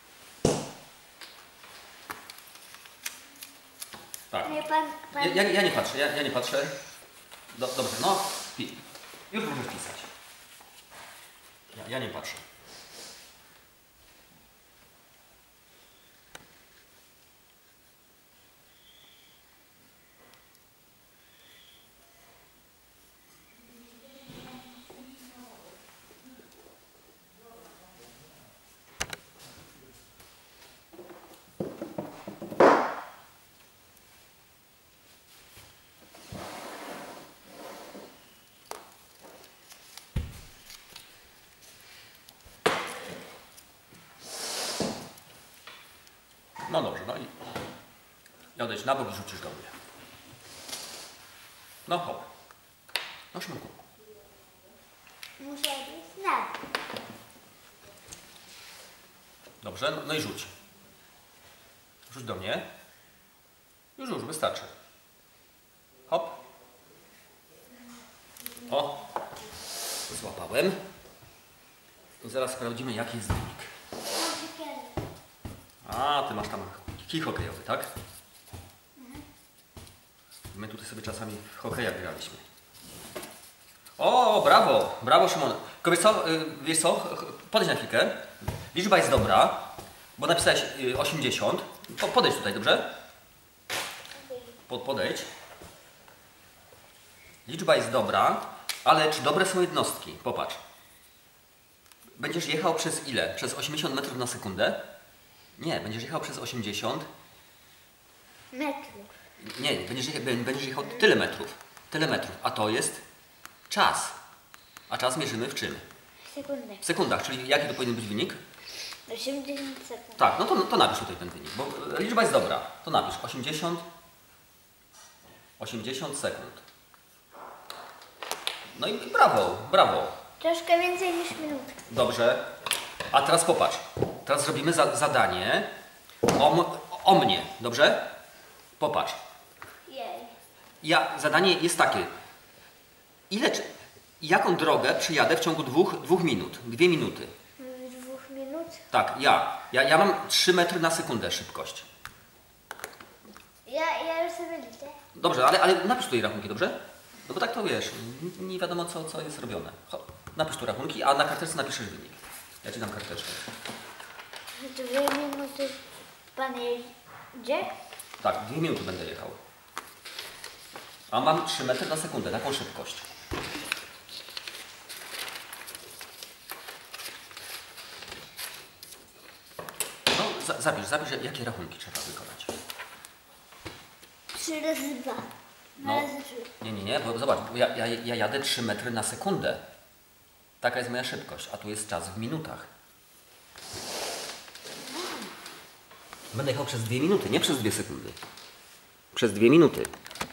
Tak. Nie, pan, pan... Ja, ja, ja nie patrzę, ja, ja nie patrzę. Do, dobrze, no, pi. Już możesz pisać. Ja, ja nie patrzę. No dobrze, no i i odejdź na bok i rzucisz do mnie. No hop. No Szymku. Muszę być na dół. Dobrze, no, no i rzuć. Rzuć do mnie. Już, już, wystarczy. Hop. O. Złapałem. I zaraz sprawdzimy jaki jest wynik. Mam siekierę. A, ty masz tam kij hokejowy, tak? My tutaj sobie czasami w hokeja graliśmy. O, brawo, brawo Szymon. Tylko wiesz co, y, wiesz co, podejdź na chwilkę. Liczba jest dobra, bo napisałeś y, osiemdziesiąt. Po, podejdź tutaj, dobrze? Po, podejdź. Liczba jest dobra, ale czy dobre są jednostki? Popatrz. będziesz jechał przez ile? Przez osiemdziesiąt metrów na sekundę? Nie, będziesz jechał przez osiemdziesiąt. Metrów. Nie, będziesz jechał, będziesz jechał tyle metrów. Tyle metrów. A to jest czas. A czas mierzymy w czym? Sekundę. W sekundach, czyli jaki to powinien być wynik? osiemdziesiąt sekund. Tak, no to, to napisz tutaj ten wynik, bo liczba jest dobra. To napisz osiemdziesiąt, osiemdziesiąt sekund. No i brawo, brawo. Troszkę więcej niż minutę. Dobrze. A teraz popatrz. Teraz zrobimy za, zadanie o, m- o mnie, dobrze? Popatrz. Jej. Ja, zadanie jest takie. Ile, czy- jaką drogę przejadę w ciągu dwóch, dwóch minut? Dwie minuty. Dwóch minut. Tak, ja. Ja, ja mam trzy metry na sekundę szybkość. Ja, ja już sobie liczę. Dobrze, ale, ale napisz tutaj rachunki, dobrze? No bo tak to wiesz, n- nie wiadomo co, co jest robione. Cho, napisz tu rachunki, a na karteczce napiszesz wynik. Ja ci dam karteczkę. Dwie minuty pan jedzie? Tak, dwie minuty będę jechał. A mam trzy metry na sekundę, taką szybkość. No, za, zapisz, zapisz, jakie rachunki trzeba wykonać. Trzy razy dwa. No. Dwa razy trzy. Nie, nie, nie, bo zobacz, bo ja, ja, ja jadę trzy metry na sekundę. Taka jest moja szybkość, a tu jest czas w minutach. Będę jechał przez dwie minuty, nie przez dwie sekundy. Przez dwie minuty.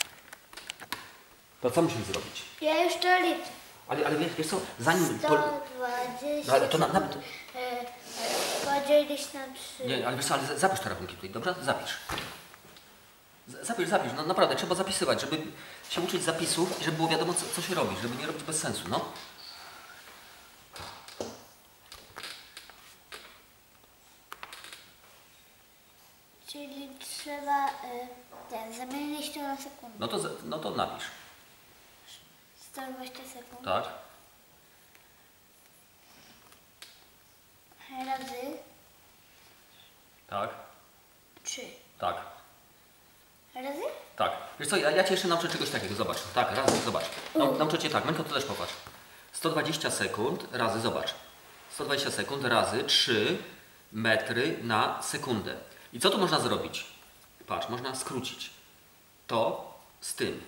To co musimy zrobić? Ja już to liczę. Ale, ale wiesz, wiesz co, zanim... sto To, dwadzieścia No, ale to na- na- sekund. E, e, podzielić na trzy. nie, ale wiesz co, ale za- zapisz te rachunki tutaj, dobrze? Zapisz. Z- Zapisz, zapisz, no naprawdę, trzeba zapisywać, żeby się uczyć zapisów i żeby było wiadomo, co, co się robi, żeby nie robić bez sensu, no. Czyli trzeba e, ten, zamienić to na sekundę. No to, za- no to napisz, sto dwadzieścia sekund. tak? Razy Tak, trzy. tak, Razy? tak. Wiesz co, ja, ja Cię jeszcze nauczę czegoś takiego, zobacz. Tak, raz, zobacz. Nau, nauczę Cię tak, Męko, to też popatrz. sto dwadzieścia sekund razy, zobacz. sto dwadzieścia sekund razy trzy metry na sekundę. I co tu można zrobić? Patrz, można skrócić to z tym.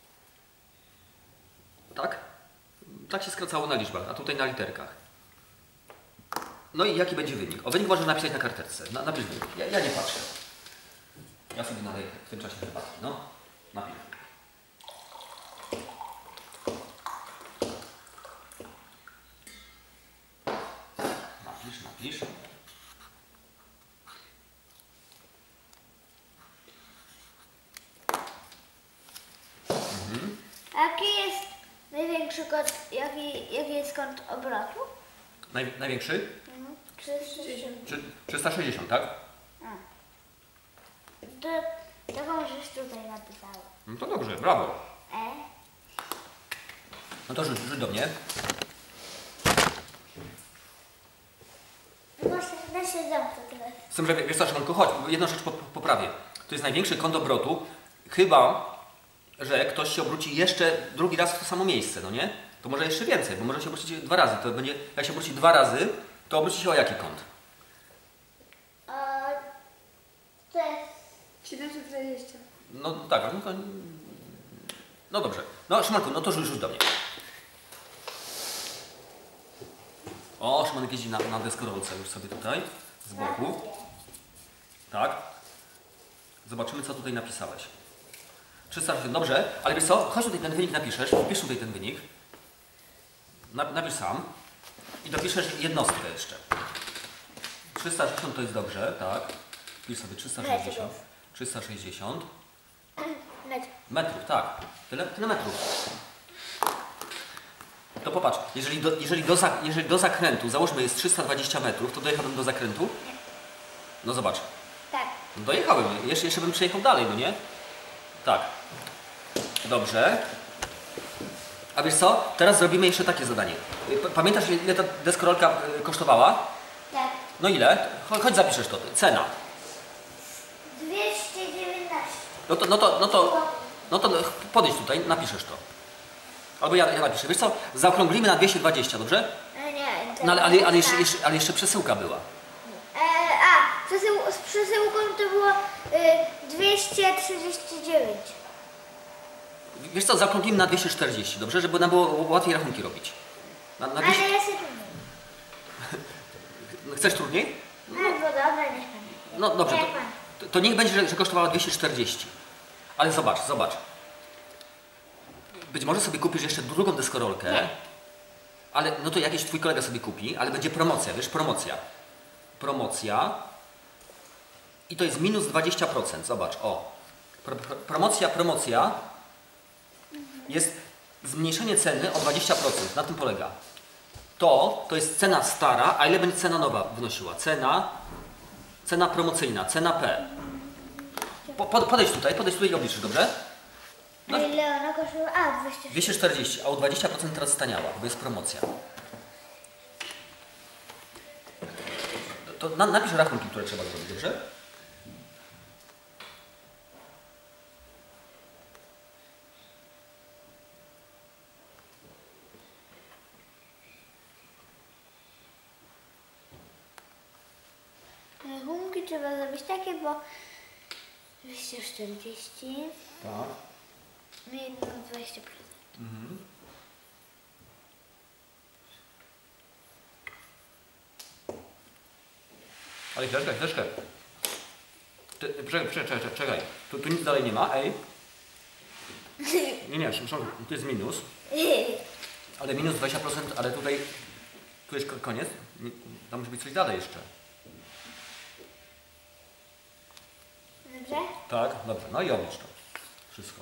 Tak? Tak się skracało na liczbach, a tutaj na literkach. No i jaki będzie wynik? O, wynik możesz napisać na karteczce. Na, napisz wynik. Ja, ja nie patrzę. Ja sobie naleję w tym czasie herbatki. No, napisz. Napisz, napisz. Jaki jest największy kąt, jaki, jaki jest kąt obrotu? Naj, największy? Mhm. trzysta sześćdziesiąt. Czy trzysta sześćdziesiąt, tak? To, taką rzecz tutaj napisałem. No to dobrze, brawo. E? No to rzuć, rzuć do mnie. Może da się zamknąć teraz. Z tym, że wiesz co, Szymonko, chodź, jedną rzecz po- poprawię. To jest największy kąt obrotu, chyba, że ktoś się obróci jeszcze drugi raz w to samo miejsce, no nie? To może jeszcze więcej, bo może się obrócić dwa razy. To będzie, jak się obróci dwa razy, to obróci się o jaki kąt? A, to jest siedemset dwadzieścia. No tak, no to... No dobrze. No Szymonku, no to rzuć, rzuć do mnie. O, Szymonek jeździ na, na deskorolce już sobie tutaj, z boku. Tak. Zobaczymy, co tutaj napisałeś. trzysta sześćdziesiąt, dobrze, ale wiesz co, chodź tutaj ten wynik napiszesz, wpisz tutaj ten wynik. Na, napisz sam i dopiszesz jednostkę jeszcze. trzysta sześćdziesiąt to jest dobrze, tak. Wpisz sobie trzysta sześćdziesiąt. trzysta sześćdziesiąt. metr. Metrów, tak. Tyle, tyle metrów. To popatrz, jeżeli do, jeżeli, do, za- jeżeli do zakrętu, załóżmy jest trzysta dwadzieścia metrów, to dojechałbym do zakrętu? No zobacz. Tak. No dojechałem, jeszcze, jeszcze bym przejechał dalej, no nie? Tak. Dobrze. A wiesz co? Teraz zrobimy jeszcze takie zadanie. P- Pamiętasz, ile ta deskorolka y, kosztowała? Tak. No ile? Cho- Chodź zapiszesz to. Cena. dwieście dziewiętnaście. No to, no to, no to, no to podejdź tutaj, napiszesz to. Albo ja, ja napiszę. Wiesz co? Zaokrąglimy na dwieście dwadzieścia, dobrze? No nie, No ale, ale, ale, jeszcze, jeszcze, ale jeszcze przesyłka była. E, a, przesył, z przesyłką to było y, dwieście trzydzieści dziewięć. Wiesz co, zaokrąglimy na dwieście czterdzieści, dobrze? Żeby nam było łatwiej rachunki robić. Na, na dwieście... Ale ja się trudniej. Chcesz trudniej? No, no dobra, niech pan. No dobrze, Niech to, pan. to, to niech będzie, że, że kosztowała dwieście czterdzieści. Ale zobacz, zobacz. Być może sobie kupisz jeszcze drugą deskorolkę, Nie. ale no to jakiś twój kolega sobie kupi, ale będzie promocja, wiesz, promocja. Promocja. I to jest minus dwadzieścia procent, zobacz, o. Pro, pro, promocja, promocja jest zmniejszenie ceny o dwadzieścia procent, na tym polega. To, to jest cena stara, a ile będzie cena nowa wynosiła? Cena, cena promocyjna, cena P. Po, po, podejdź tutaj, podejdź tutaj i obliczysz, dobrze? A ile ona kosztowała? A, dwieście. dwieście czterdzieści, a o dwadzieścia procent teraz staniała, bo jest promocja. To na, napisz rachunki, które trzeba zrobić, dobrze? Rachunki trzeba zrobić takie, bo dwieście czterdzieści Tak. minus dwadzieścia procent. Mhm. Ale czekaj, czekaj. Ty- Czekaj, czekaj, czekaj, czekaj. Tu, tu nic dalej nie ma, ej. Nie, nie, przepraszam, tu jest minus. Ale minus dwadzieścia procent, ale tutaj, tu jest koniec. Nie, tam musi być coś dalej jeszcze. Dobrze? Tak, dobrze. No i oblicz to. Wszystko.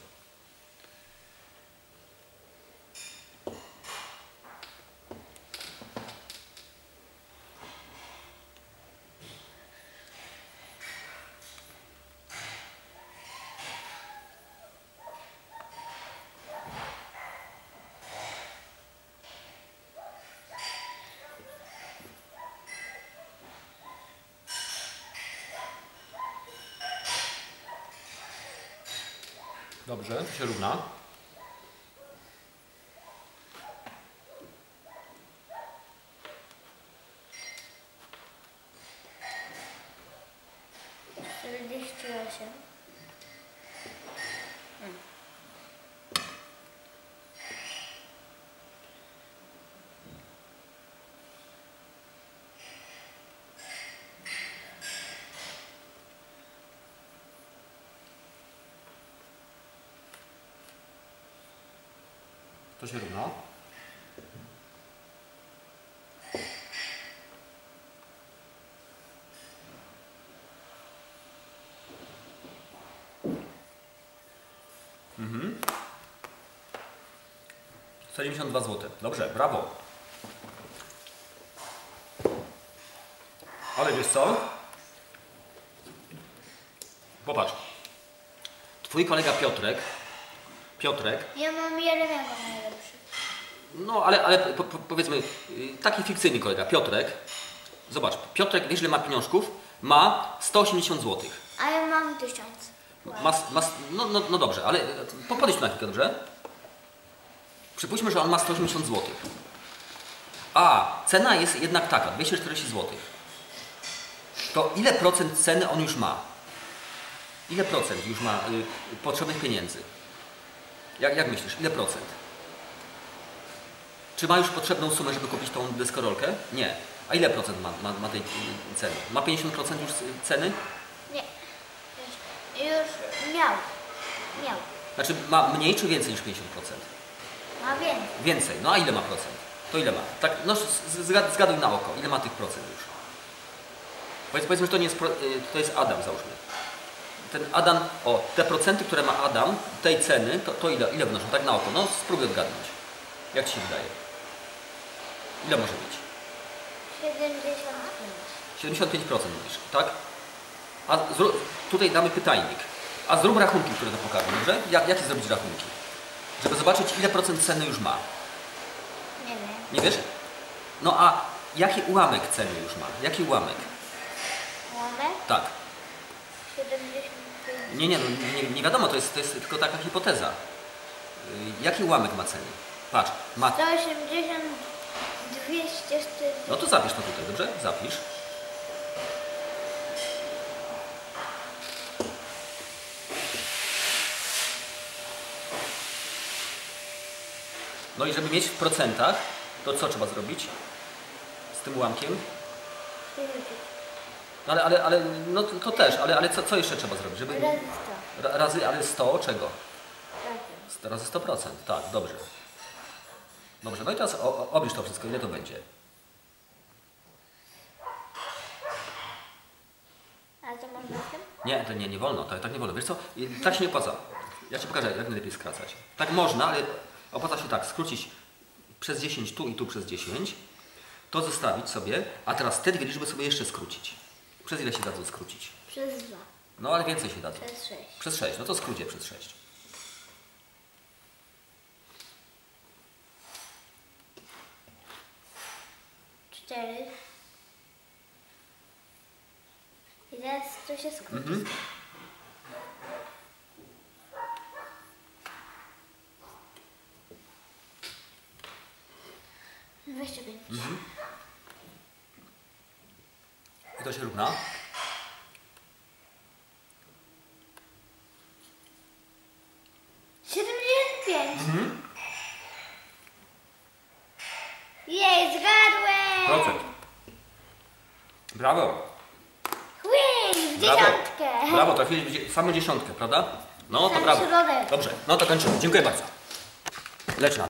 Dobrze, to się równa. czterdzieści osiem. To się równa. Mhm. sto dziewięćdziesiąt dwa złote. Dobrze, brawo. Ale wiesz co? Popatrz. Twój kolega Piotrek, Piotrek, Ja mam jeden jako najlepszy. no ale, ale po, po, powiedzmy, y, taki fikcyjny kolega, Piotrek, zobacz, Piotrek, wiesz ile ma pieniążków? Ma sto osiemdziesiąt złotych. A ja mam tysiąc. Ma, ma, no, no, no dobrze, ale po- podejdź tu na chwilkę, dobrze? Przypuśćmy, że on ma sto osiemdziesiąt złotych. A cena jest jednak taka, dwieście czterdzieści złotych. To ile procent ceny on już ma? Ile procent już ma y, potrzebnych pieniędzy? Jak, jak myślisz, ile procent? Czy ma już potrzebną sumę, żeby kupić tą deskorolkę? Nie. A ile procent ma, ma, ma tej y, ceny? Ma pięćdziesiąt procent już y, ceny? Nie. Już, już miał. Miał. Znaczy ma mniej czy więcej niż pięćdziesiąt procent? Ma więcej. Więcej. No a ile ma procent? To ile ma? Tak, no z- z- zgaduj na oko. Ile ma tych procent już? Powiedz, powiedzmy, że to nie jest, pro- y, to jest Adam, załóżmy. Ten Adam, o, te procenty, które ma Adam, tej ceny, to, to ile, ile wynoszą? Tak na oko. No spróbuj odgadnąć. Jak Ci się wydaje? Ile może być? siedemdziesiąt pięć. siedemdziesiąt pięć procent mówisz, tak? A zró- tutaj damy pytajnik. A zrób rachunki, które to pokażą, dobrze? Jak, jakie zrobić rachunki? Żeby zobaczyć, ile procent ceny już ma. Nie wiem. Nie wiesz? No a jaki ułamek ceny już ma? Jaki ułamek? Mamy Tak. siedemdziesiąt pięć. Nie, nie, no, nie, nie wiadomo, to jest, to jest tylko taka hipoteza. Yy, jaki ułamek ma ceny? Patrz, ma... sto osiemdziesiąt dwieście czterdzieści. No to zapisz to tutaj, dobrze? Zapisz. No i żeby mieć w procentach, to co trzeba zrobić z tym ułamkiem? No ale, ale, ale no to, to też, ale, ale co, co jeszcze trzeba zrobić? Żeby... Razy sto. Ra- Razy, ale sto czego? Razy. sto razy sto procent, tak, dobrze. Dobrze, no i teraz o, o, oblicz to wszystko, ile to będzie? A co można z tym? Nie, to nie, nie wolno, tak, tak nie wolno. Wiesz co, I tak się nie opłaca. Ja Ci pokażę, jak najlepiej skracać. Tak można, ale opłaca się tak, skrócić przez dziesięć tu i tu przez dziesięć, to zostawić sobie, a teraz te dwie liczby sobie jeszcze skrócić. Przez ile się dadzą skrócić? Przez dwa. No ale więcej się dadzą. Przez sześć. Przez sześć, no to skrócie przez sześć. Cztery. I teraz to się skróci. Mhm. dwadzieścia pięć. I to się równa? siedemdziesiąt pięć. Jej, zgadłem! Procent. Brawo. Hui, w Brawo. dziesiątkę. Brawo, trafiłeś w dzie- samą dziesiątkę, prawda? No to Sam brawo. środek. Dobrze, no to kończymy. Dziękuję bardzo. Lecz na.